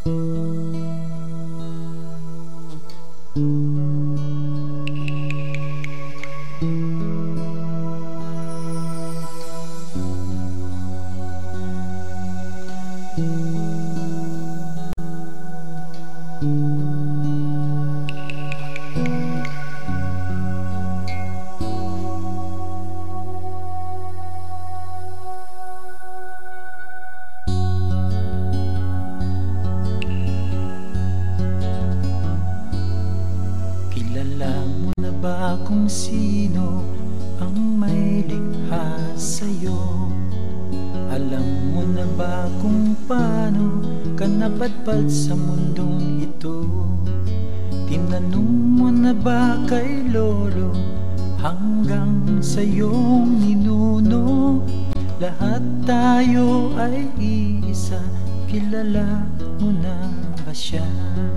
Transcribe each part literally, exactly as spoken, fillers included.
Kung sino ang may likha sayo, alam mo na ba kung paano ka napadpad sa mundong ito? Tinanong mo na ba kay lolo hanggang sa iyong ninuno? Lahat tayo ay iisa, kilala mo na ba siya?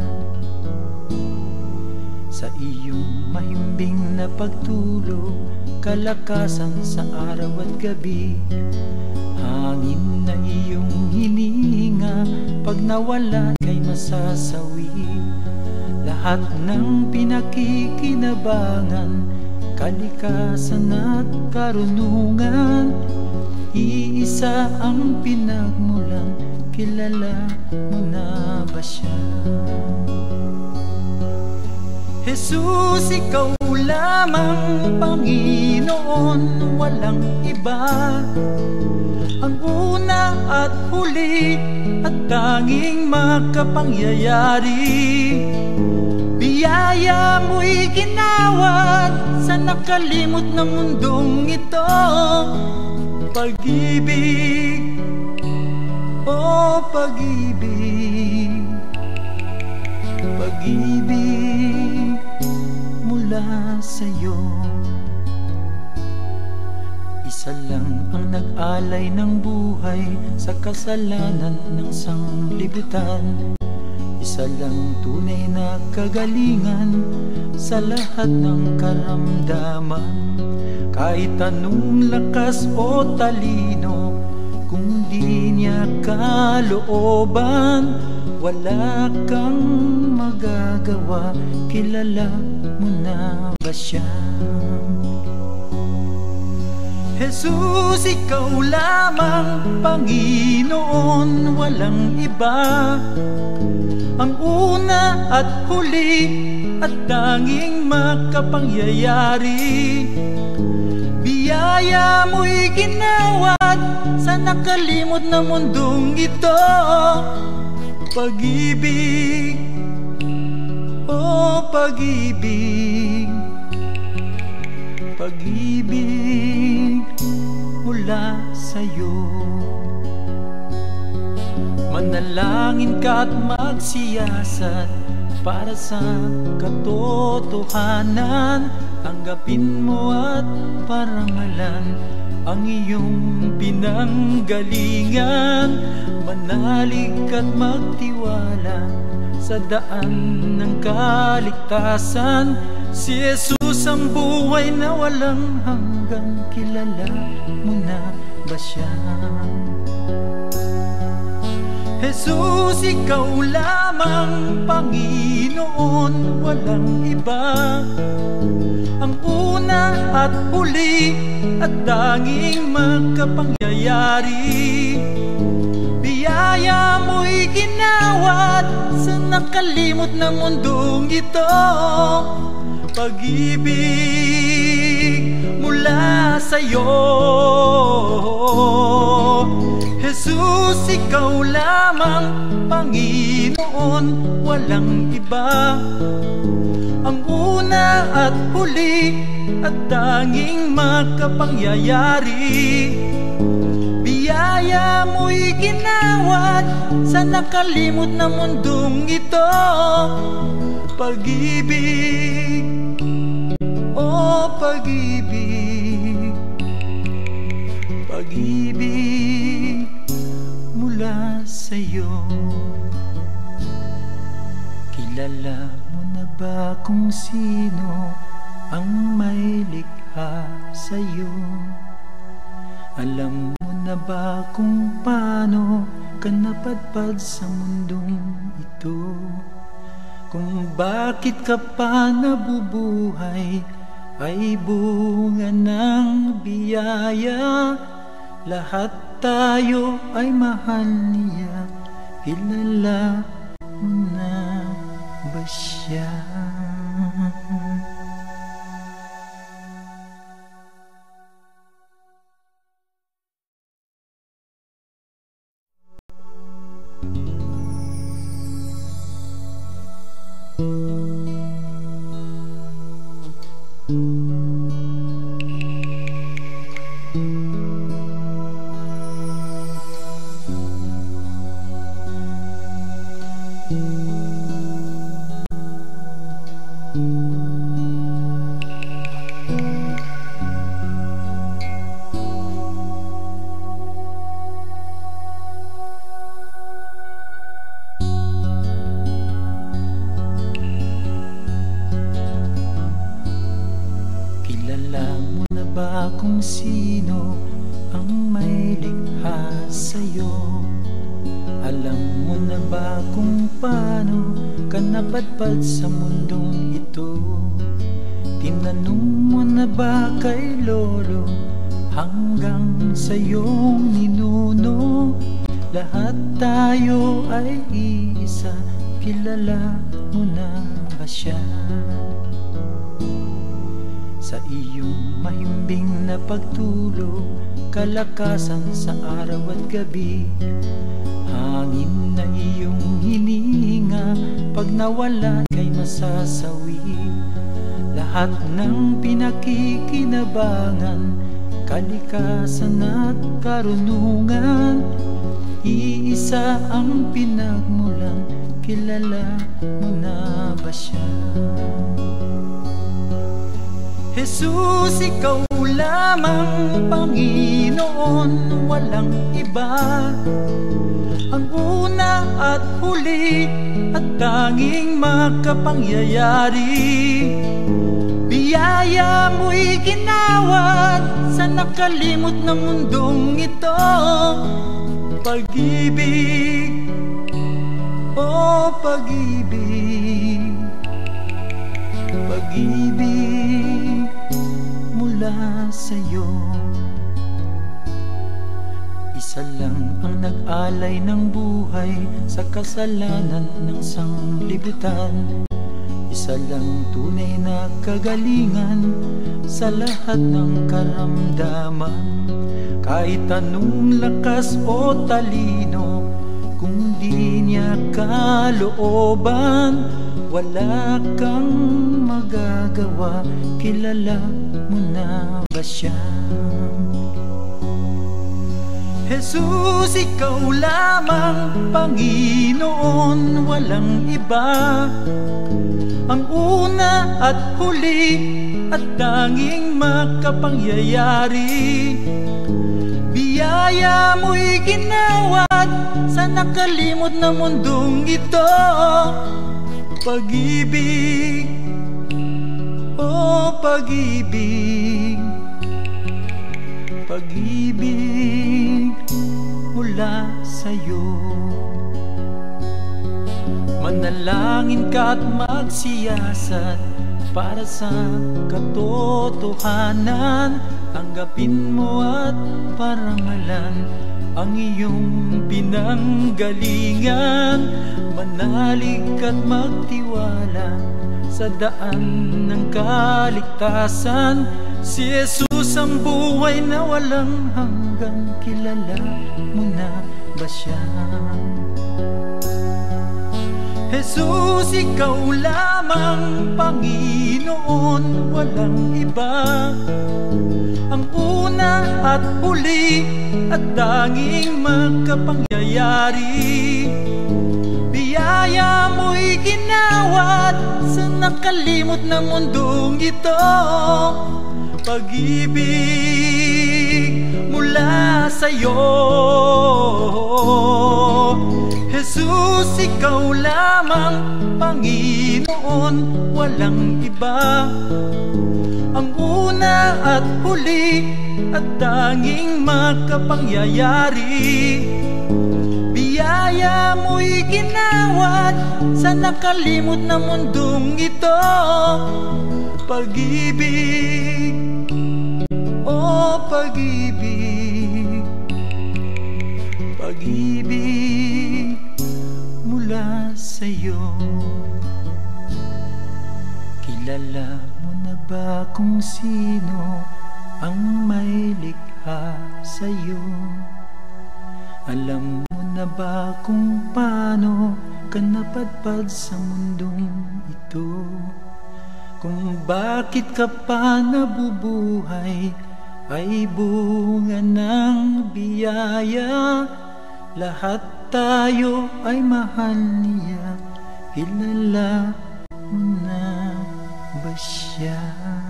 Sa iyong mahimbing na pagtulog, kalakasan sa araw at gabi, hangin na iyong hinihinga, pag nawala ika'y masasawi. Lahat ng pinakikinabangan, kalikasan at karunungan, iisa ang pinag-mulan, kilala mo na ba siya? Hesus, ikaw lamang Panginoon, walang iba, ang una at huli at tanging makapangyayari. Biyaya mo'y ginawat sa nakalimot na mundong ito. Pag-ibig, oh pag-ibig, pag-ibig mula sa'yo. Isa lang ang nag-alay ng buhay sa kasalanan ng sanglibutan. Isa lang tunay na kagalingan sa lahat ng karamdaman. Kahit anong lakas o talino, kung di niya kalooban, wala kang magagawa, kilala mo na ba siya? Hesus, ikaw lamang Panginoon, walang iba, ang una at huli at tanging makapangyayari. Biyaya mo'y ginawat sa nakalimot na mundong ito. Pag-ibig, oh pag-ibig, pag-ibig mula sa'yo. Manalangin ka at magsiyasat para sa katotohanan. Tanggapin mo at parangalan ang iyong pinanggalingan. Manalig at magtiwala sa daan ng kaligtasan. Si Hesus ang buhay na walang hanggan, kilala mo na ba siya? Hesus, ikaw lamang Panginoon, walang iba, ang una at huli at tanging makapangyayari. Biyaya mo'y ginawat sa nakalimot na mundong ito. Pag-ibig mula sa'yo. Hesus, ikaw lamang Panginoon, walang iba, ang una at huli at tanging makapangyayari. Biyaya mo'y ginawat sa nakalimot na mundong ito. Pag-ibig, oh pag-ibig, pag-ibig mula sa'yo. Kilala mo na ba kung sino ang may likha sa'yo? Alam mo na ba kung paano ka napadpad sa mundong ito. Kung bakit ka pa nabubuhay ay bunga ng biyaya. Lahat tayo ay mahal niya. Kilala mo na ba siya? Kung sino ang may likha sayo? Alam mo na ba kung paano ka napadpad sa mundong ito? Tinanong mo na ba kay lolo hanggang sa iyong ninuno? Lahat tayo ay iisa, kilala mo na ba siya? Sa iyong mahimbing na pagtulog, kalakasan sa araw at gabi, hangin na iyong hinihinga, pag nawala ika'y masasawi. Lahat ng pinakikinabangan, kalikasan at karunungan, iisa ang pinag-mulan, kilala mo na ba siya? Hesus, ikaw lamang Panginoon, walang iba. Ang una at huli at tanging makapangyayari. Biyaya mo'y ginawat sa nakalimot na mundong ito. Pag-ibig, oh pag-ibig, pag-ibig mula sa'yo. Isa lang ang nag-alay ng buhay sa kasalanan ng sanglibutan. Isa lang tunay na kagalingan sa lahat ng karamdaman. Kahit anong lakas o talino, kung di niya kalooban, wala kang magagawa. Kilala mo na ba siya? Hesus, ikaw lamang Panginoon, walang iba. Ang una at huli at tanging makapangyayari. Biyaya mo'y ginawat sa nakalimot na mundong ito. Pag-ibig, oh pag-ibig, pag-ibig mula sa'yo. Manalangin ka at magsiyasat para sa katotohanan. Tanggapin mo at parangalan ang iyong pinanggalingan. Manalig at magtiwala sa daan ng kaligtasan. Si Hesus ang buhay na walang hanggan. Kilala mo na ba siya? Hesus, ikaw lamang Panginoon, walang iba. Ang una at huli at tanging makapangyayari. Biyaya mo'y ginawat sa nakalimot na mundong ito. Pag-ibig mula sa'yo. Hesus, ikaw lamang Panginoon, walang iba. Ang una at huli at tanging makapangyayari. Biyaya mo'y ginawat sa nakalimot na mundong ito. Pag-ibig, oh pag-ibig, pag-ibig mula sa'yo. Kilala mo na ba kung sino ang may likha sa'yo? Alam mo na ba kung paano ka napadpad sa mundong ito? Kung bakit ka pa nabubuhay ay bunga ng biyaya. Lahat tayo ay mahal niya. Kilala mo na ba siya?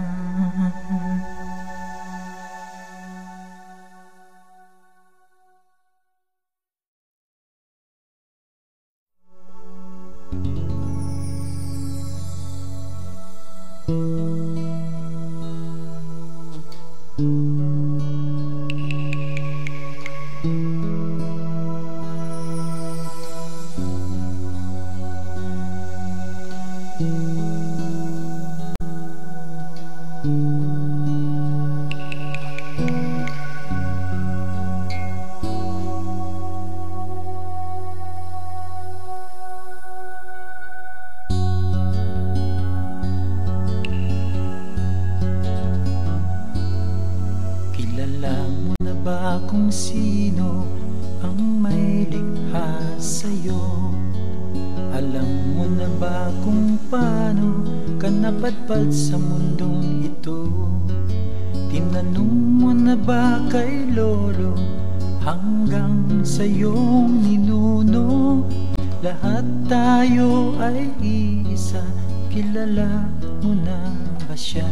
Kung sino ang may likha sa'yo? Alam mo na ba kung paano ka napadpad sa mundong ito? Tinanong mo na ba kay lolo hanggang sa iyong ninuno? Lahat tayo ay iisa, kilala mo na ba siya?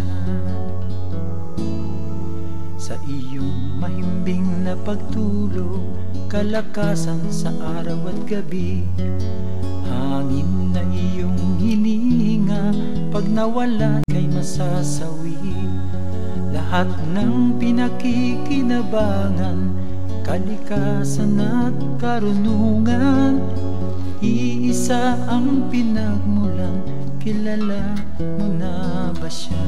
Sa iyong mahimbing na pagtulog, kalakasan sa araw at gabi, hangin na iyong hinihinga, pag nawala ika'y masasawi. Lahat ng pinakikinabangan, kalikasan at karunungan, iisa ang pinag-mulan, kilala mo na ba siya?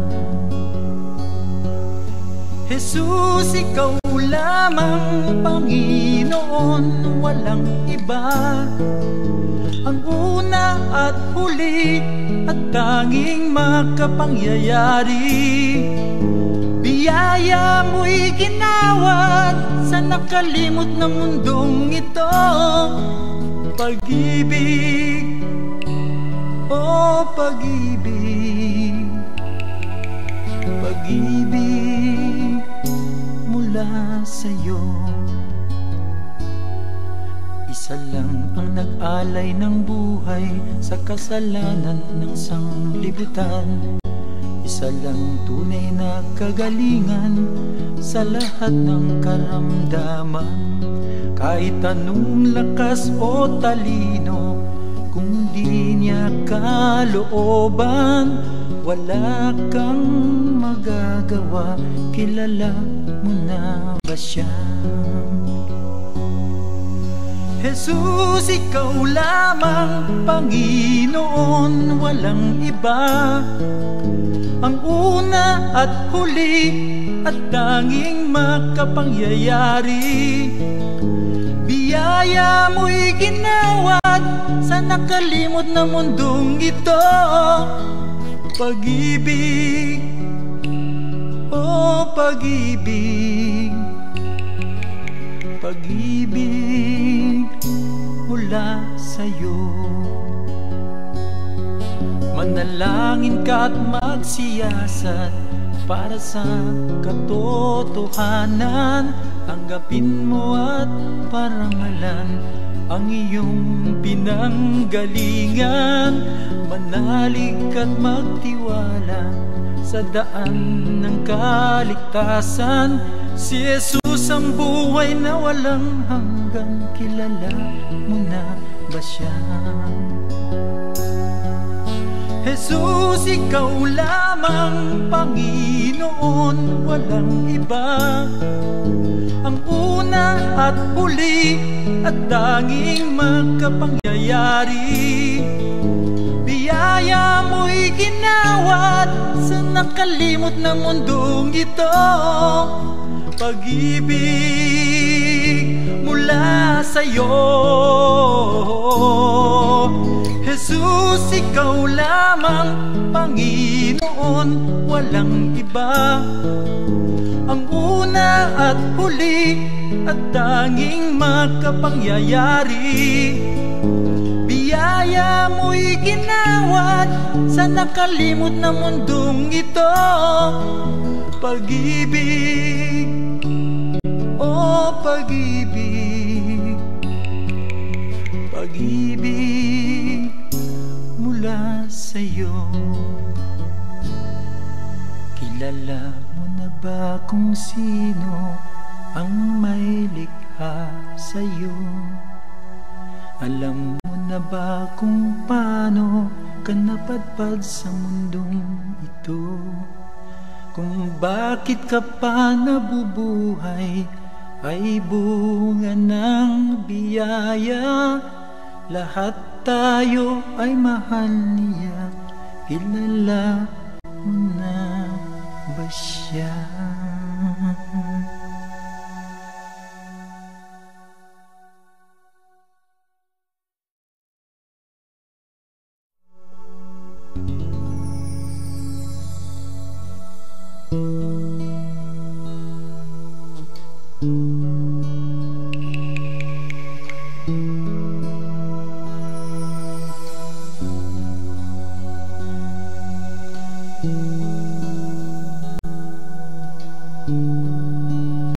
Hesus, ikaw lamang Panginoon, walang iba. Ang una at huli at tanging makapangyayari. Biyaya mo'y ginawat sa nakalimot na mundong ito. Pag-ibig, oh pag-ibig, pag-ibig mula sa'yo. Isa lang ang nag-alay ng buhay sa kasalanan ng sanglibutan. Isa lang tunay na kagalingan sa lahat ng karamdaman. Kahit anong lakas o talino, kung di niya kalooban, wala kang magagawa. Kilala mo na ba siya? Hesus, ikaw lamang Panginoon, walang iba. Ang una at huli at tanging makapangyayari. Biyaya mo'y ginawat sa nakalimot na mundong ito. Pag-ibig, oh pag-ibig, pag-ibig mula sa'yo. Manalangin ka at magsiyasat para sa katotohanan. Tanggapin mo at parangalan ang iyong pinanggalingan. Manalig at magtiwala sa daan ng kaligtasan. Si Hesus ang buhay na walang hanggan. Kilala mo na ba siya? Hesus, ikaw lamang Panginoon, walang iba. ang una at huli at tanging magkapangyayari. Biyaya mo'y ginawat sa nakalimot na mundong ito. Pag-ibig mula sayo, Hesus, ikaw lamang, Panginoon, walang iba. Ang una at huli at tanging makapangyayari. Biyaya mo'y ginawat sa nakalimot na mundong ito. Pag-ibig, oh pag-ibig, pag-ibig mula sa'yo. Kilala mo na ba kung sino ang may likha sa'yo? Alam mo na ba kung paano ka napadpad sa mundong ito? Kung bakit ka pa nabubuhay ay bunga ng biyaya. Lahat tayo ay mahal niya. Kilala mo na ba siya? Mm-hmm.